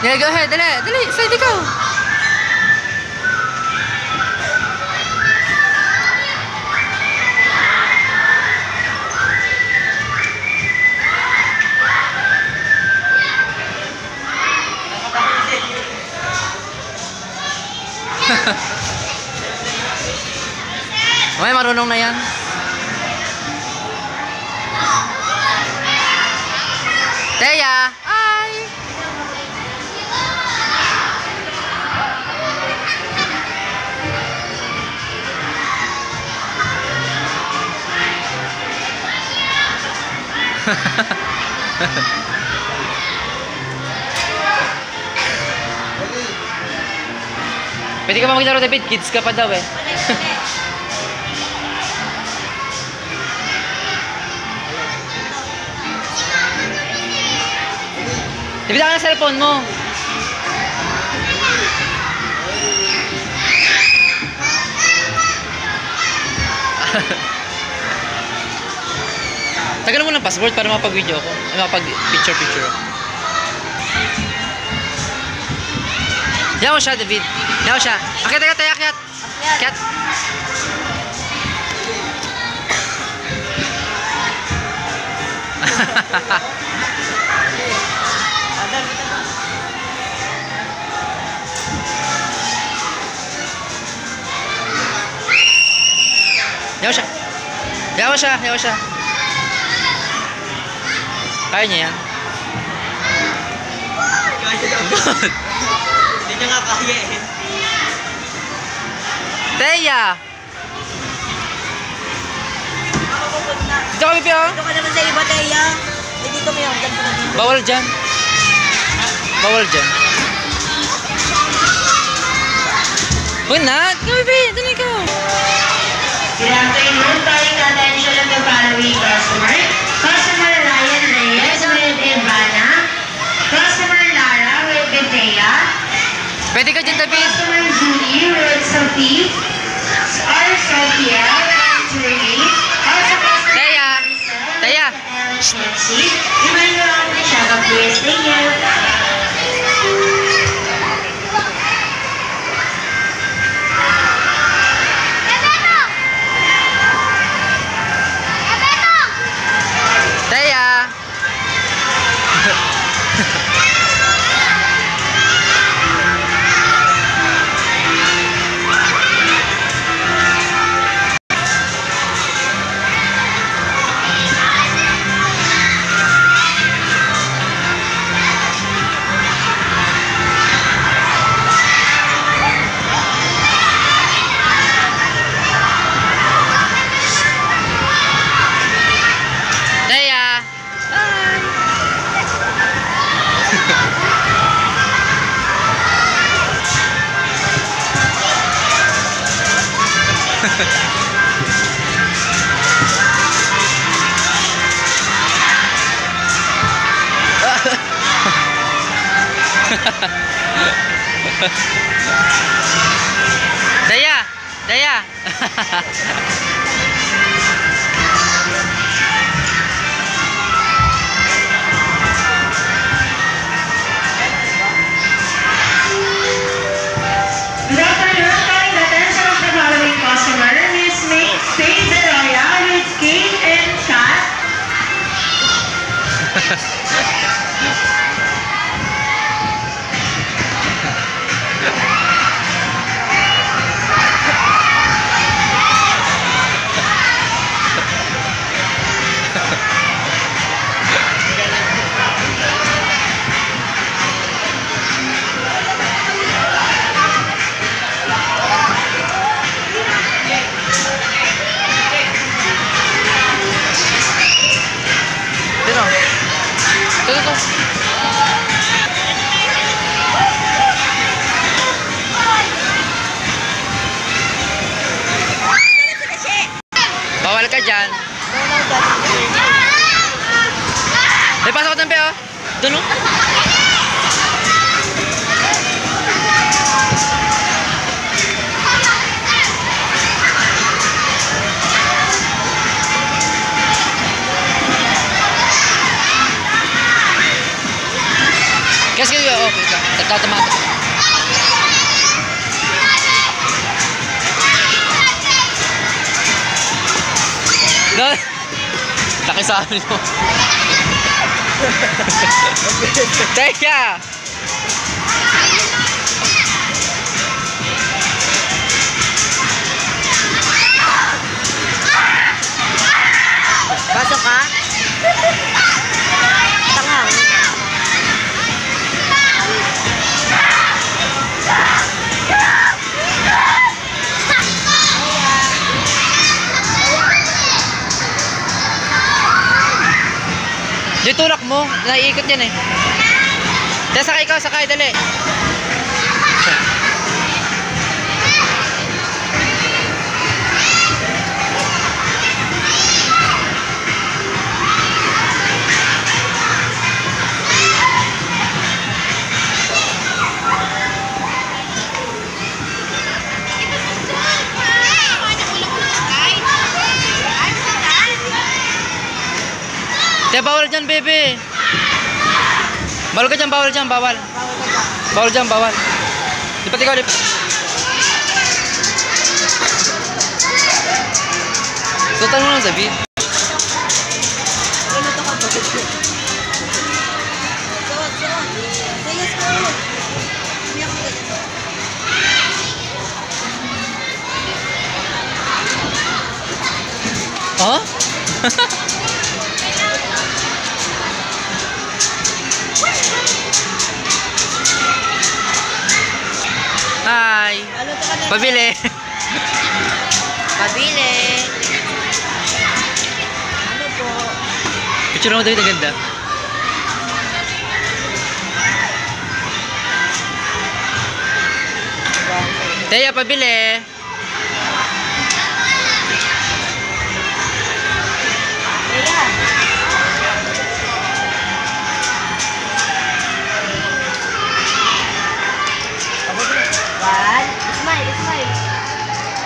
Yeah, go ahead. Dali, dali. Slide ikaw. May marunong na yan. Teya! Ay! Pwede ka ba maglaro, David? Kids ka pa daw eh. David, ka ng cellphone mo. Tagal mo ng passport para mapag-video ako. Mapag-picture-picture ako. Yaw siya, David. Yaw siya. Akyat, akyat, akyat. Akyat. Yaw siya. Yaw siya, yaw siya. Kaya niya yan. Hindi niya nga kaya eh. Teya! Dito kami, Pio. Dito ka naman sa iba, Teya. Dito mo yung dyan pa namin. Bawal dyan. Bawal dyan. Uy, Nat! Kami, Pio. Dali ko. Good afternoon, calling attention of the following customer. Customer Ryan Reyes with Ivana. Customer Lara with Bethea. Pwede ka dyan, David. Customer Julie with Sophie. Our Sophia and Julie. Also customer Teya! Teya! and Nancy. You may go on the check-up, please. Thank you. Teya! Teya! Daya! Daya! Good afternoon, calling attention of the following customer. Miss Faith Beroya with Kate and Kat. wait lang. Nagtatamata. No! Laki sa amin mo. Teka! Pasok ka? Tanghang. Yung tulak mo, naiikot yan eh. Kaya sakay ka, sakay, dali. Kaya bawal dyan, bebe. Bawal ka dyan, bawal dyan, bawal. Bawal dyan, bawal. Lipat ikaw, lipat. Sultan mo lang, David. Ano to ka ba? Suot. Sayas ko. Umiyak ko ganyan. Huh? Hi. Ano to ka na? Pabili. Pabili. Ano po? Picture mo, David, ang ganda. Teya, pabili. Kaya. One. Smile, smile.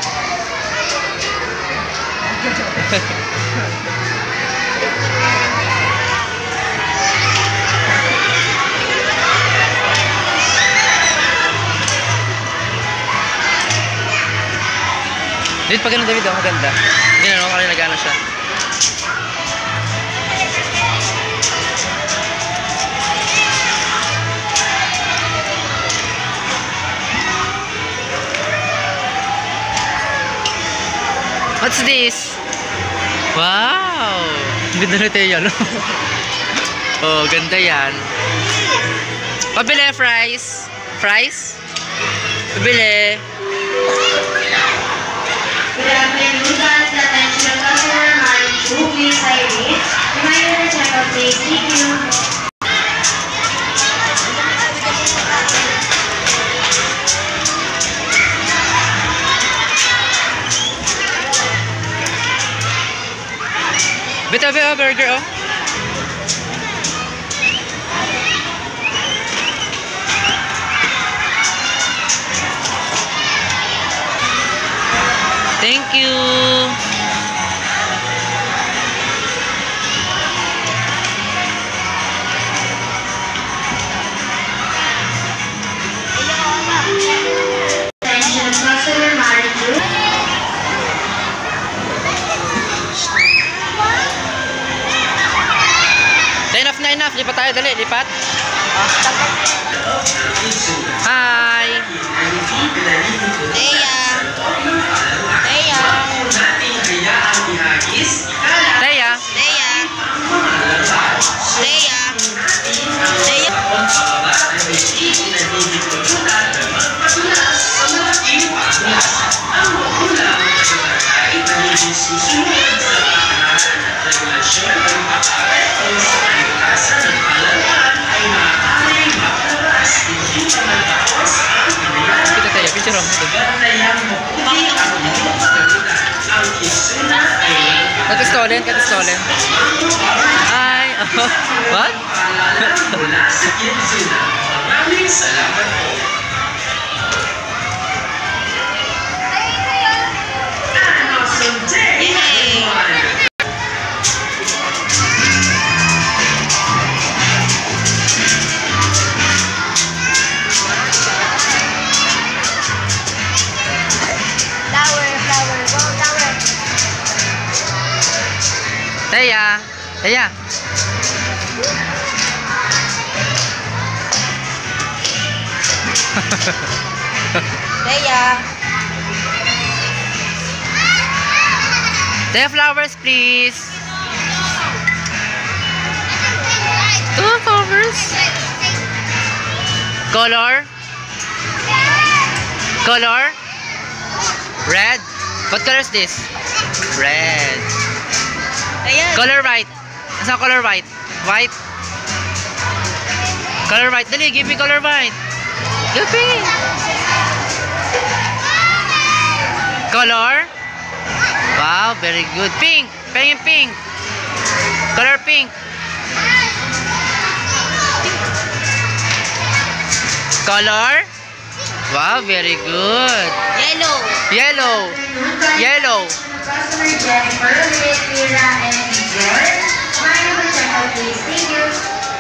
David, pag ganun, David, oh, maganda. Ganun, oh, kaya nag-ano siya. What's this? Wow! Ang ganda na tayo, no? Oh, ganda yan. Pabili, fries. Fries? Pabili. Good afternoon, guys. Attention customer, Marichu, please Irene. Reminder, check out please. Thank you. Bita, bita, burger, oh. Thank you. Attention customer, Marichu. Enough na enough. Lipat tayo, dali. Lipat. Hi. Teya. Teya. Teya. Teya. Teya. Teya. Kita tayo. Picture mo. Katistolen, katistolen. Hi. Oh. What? Yay! Teya. Teya. Teya. Teya, flowers, please. 2 flowers. Color? Color? Red? What color is this? Red. Teya. Color white. Asa color white? White? Color white. Dali, give me color white. Give me. Color? Wow, very good. Pink. Pink. Pink. Color pink. Color? Wow, very good. Yellow. Yellow. Yellow. Customer Jennifer, Mira, and George. Mind to check out please. Thank you.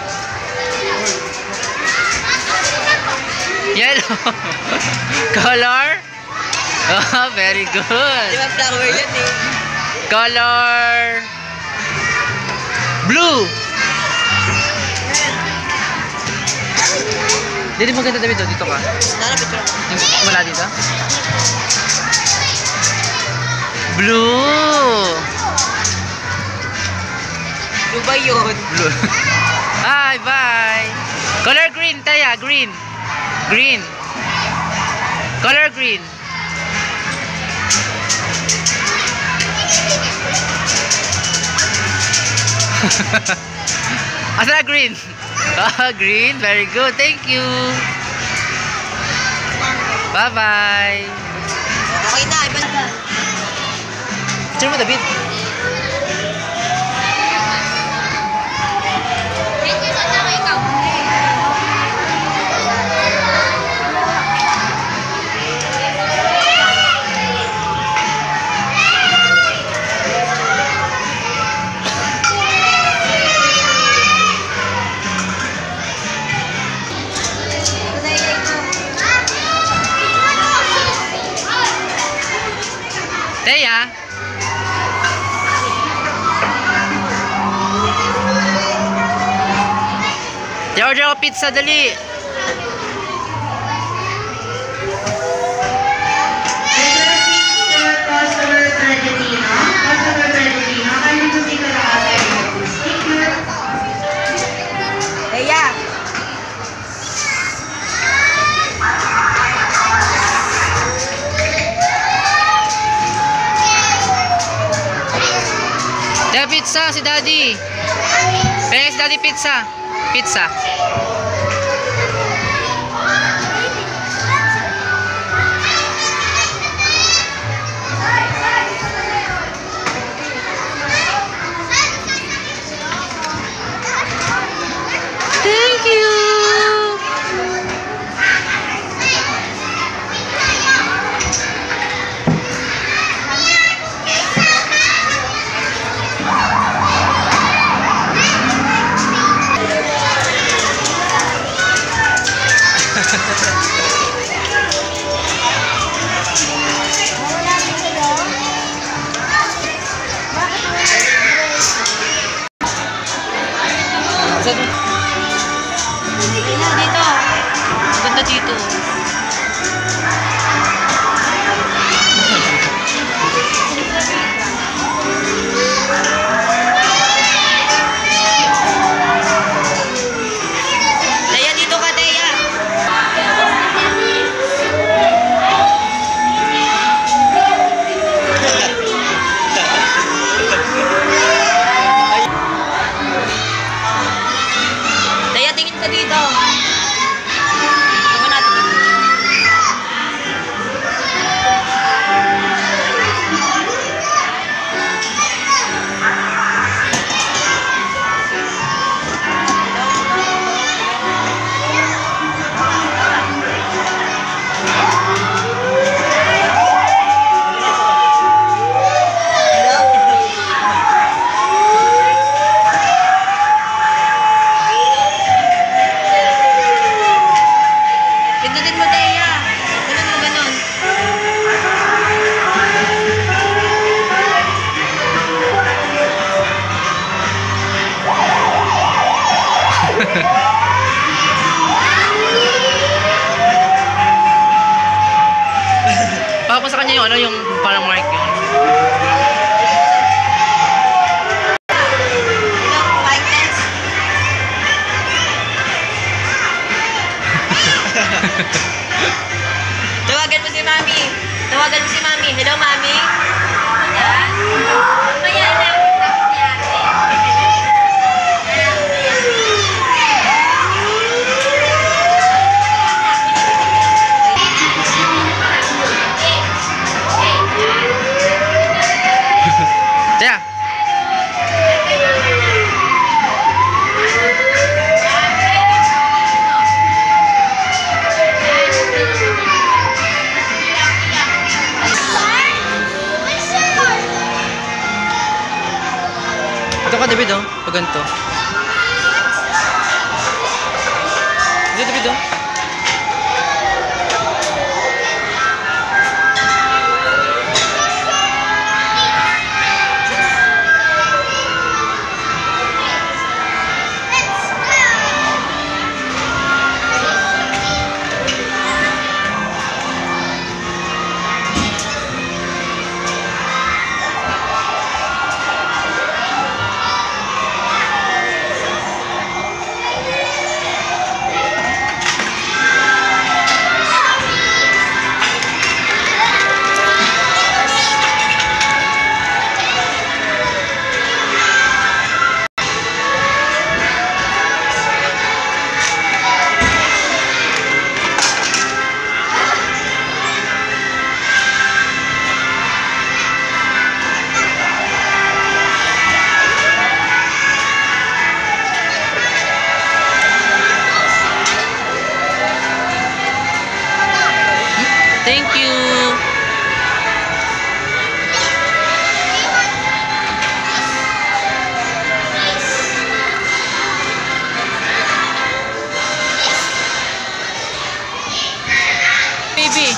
Yellow. Color? Oh, very good. Di ba flower yan eh? Color? Blue. Dito maganda, David. Dito ka. Nara, picture ako. Wala dito? Blue. Ano ba yun? Blue. Bye, bye. Color green, Taya. Green. Green. Color green. Asa na green? Ah, green. Very good. Thank you. Bye-bye. Okay na, iba na. Picture mo, David. Teya. Order ako pizza, dali. Customer Fredetino. Customer Fredetino, kindly to take a look at their reviews. Thank you. Teya. Teya, pizza, si Daddy. Pengen si Daddy pizza. Pizza. Thank you. Dito. Ganda dito. Teya, dito ka, Teya. Teya, tingin ka dito. Tingnan natin. ano, yung parang mark yun. Hello, Michael. Tawagan mo si Mami. Tawagan mo si Mami. Hello, Mami. Ayan. Mamaya na. Tapos ni ate. Taya. Ito ka, David, oh. Pag ganito. Ito, David, oh. Thank you. Baby.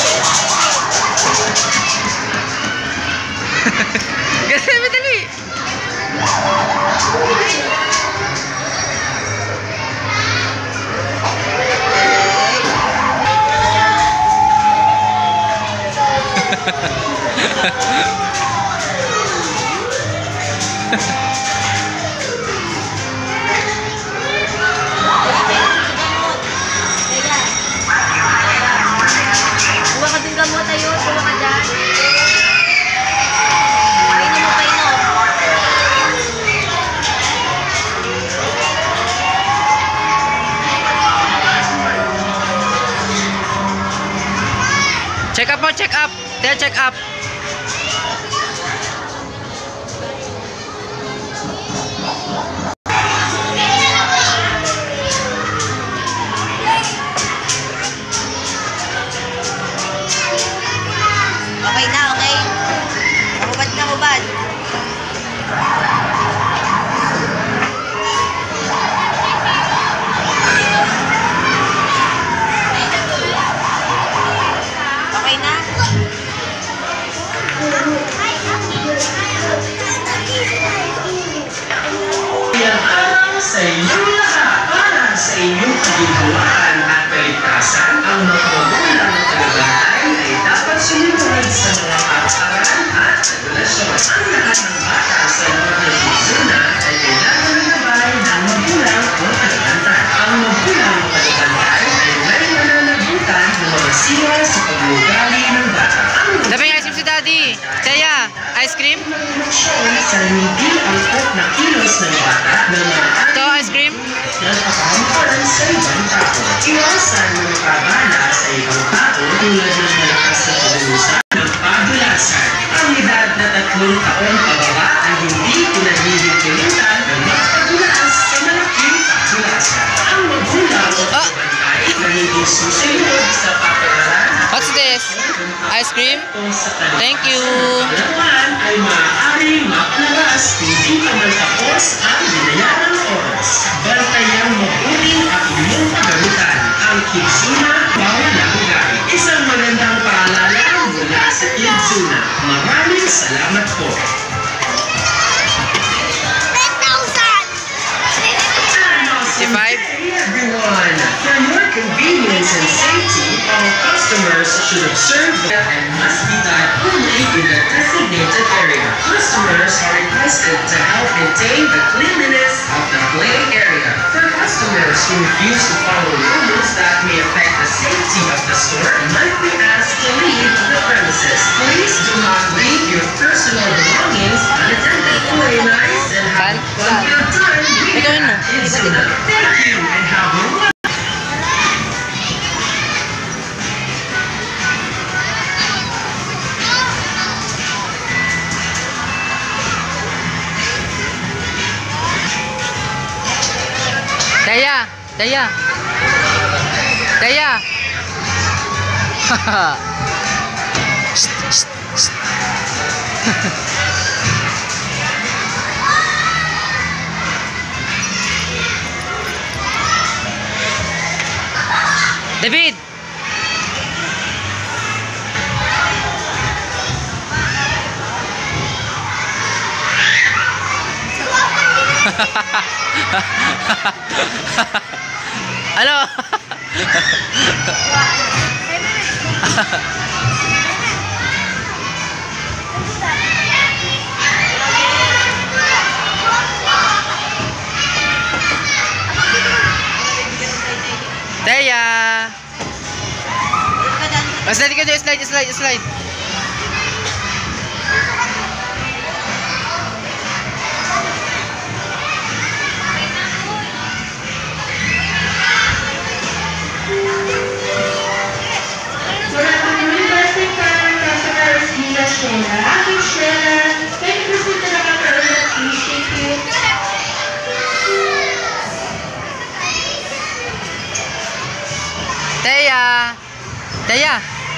Kasi madali. Kuha ka din gamot ayun. Kuha ka dyan. Painom mo, painom. Check up mo, check up. There, check up. Okay na, okay? Hubad na, hubad. Okay na? Sa inyong lahat, para sa inyong kaginhawaan at kaligtasan, ang mga magulang at tagabantay ay dapat sumunod sa mga patakaran at regulasyon. Ang lahat ng bata sa loob ng zona ay kailangan ng gabay ng magulang o tagabantay. Ang magulang o tagabantay ay may mananagutan na mabasiwa sa pag-uugali ng bata. Daming ice cream si Daddy. Taya, ice cream? Sa hindi angkot na kilos ng bata na mga Ito, ice cream? nagpapahamaran sa ibang tao. Iwasan na makabala sa ibang tao tulad ng malakas na pag-uusap ng padulasan. Ang edad na 3 taon pababa ay hindi pinahihintulutan ng magpadulas sa malaking padulasan. Ang magulang o pagbantay na hindi susunod sa patakaran What's this? Ice cream? sa kanila. Thank you. Alaman ay maaaring makalabas hindi pa man tapos ang binayarang oras. Bantayang mabuti ang inyong pagamitan. Ang Kidzuna bawal na lugar. Isang magandang paalala mula sa Kidzuna. Maraming salamat po. 55? Everyone, for your convenience and safety, all customers should observe and must be done only in the designated area. Customers are requested to help maintain the cleanliness of the play area. For customers who refuse to follow rules that may affect the safety of the store, might be asked to leave the premises. Please do not leave your personal belongings unattended. Play nice and have a fun-filled time with Izuna. Thank you and have a wonderful Daya! Daya! Daya! Shh, shh, shh. David! Ano? Teya! Slide ka doon, slide. Teya! Teya!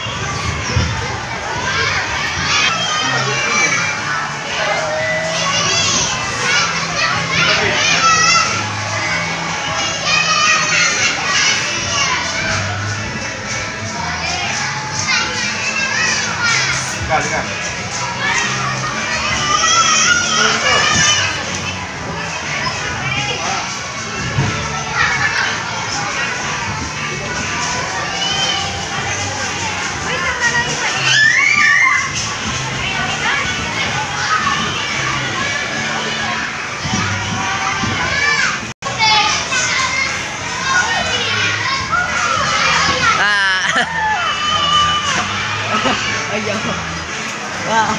Ayaw. Wow.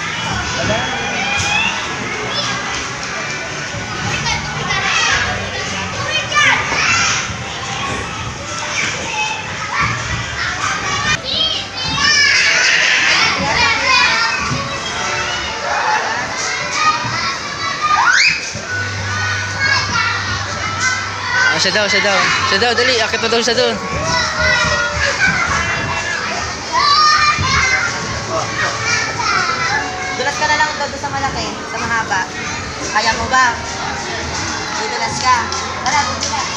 Siya daw, dali, akit pa daw siya doon. Dulas ka na lang doon sa malaki, sa mahaba. Kaya mo ba? Dulas ka. Tara, dulas.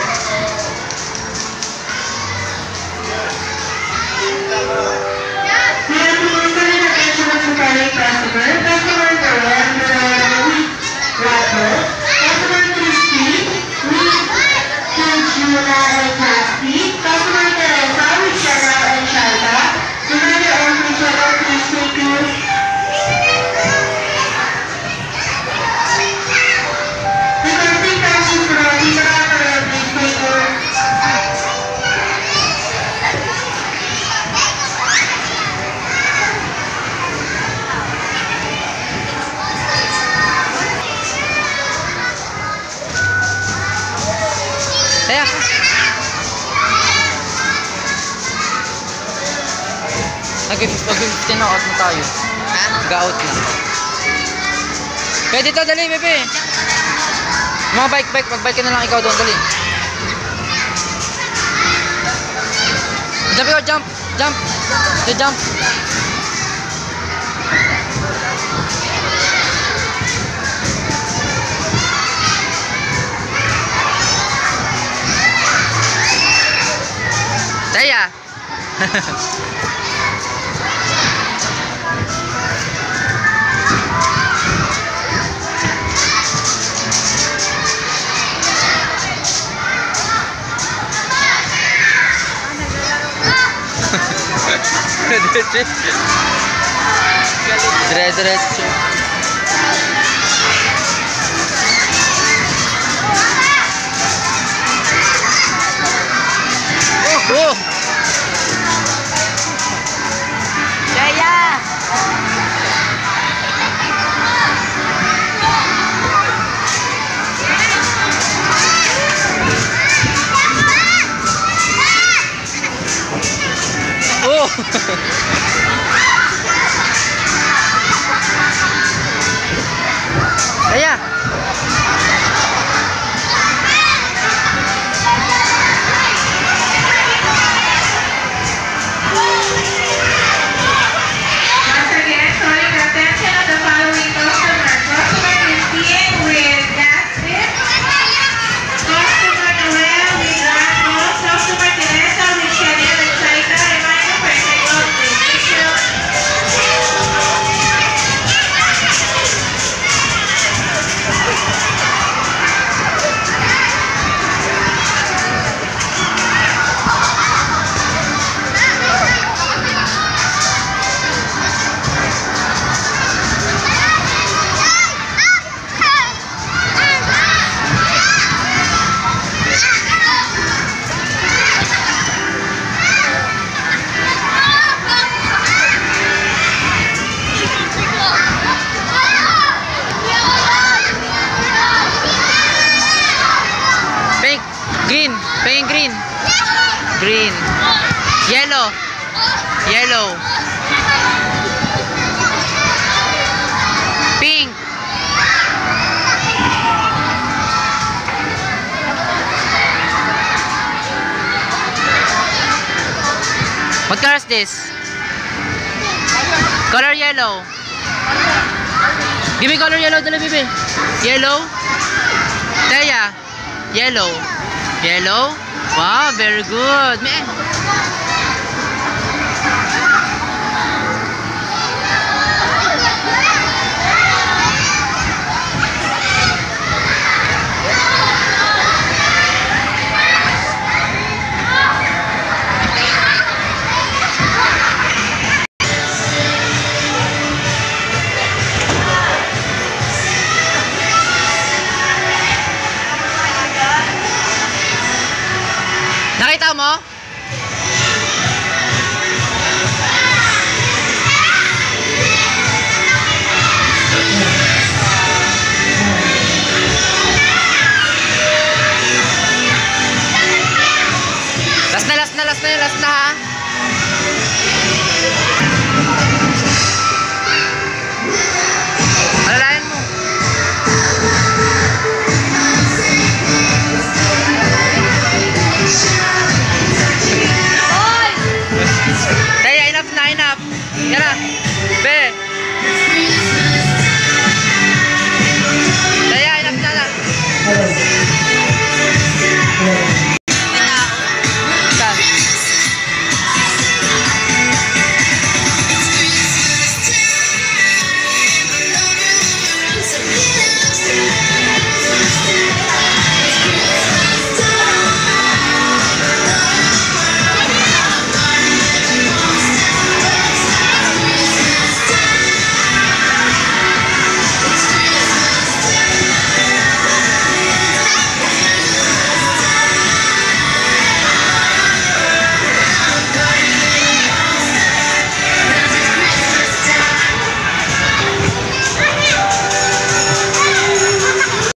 Kaya ka. Nag-15 na out na tayo. Ha? Nag-out na. Pwede to, dali, bebe. Mga bike, mag-bike ka na lang ikaw doon, dali. Jump ikaw, jump. Jump. Saya. Dire-diretso. Oh! Jaya! Oh! Kaya. Once again, calling the attention of the following customer. Customer Christine with Jasmine. Customer Noel with Ramos. Customer Teresa with Chanel and Saika. Reminder for take-out, please. Thank you. Pink. Green. Pink green. Green. Yellow. Yellow. Pink. What color is this? Color yellow. Give me color yellow, dali bibi. Yellow. Teya. Yellow. Yellow. Wow, very good. Man. Nakita mo? Last na ha.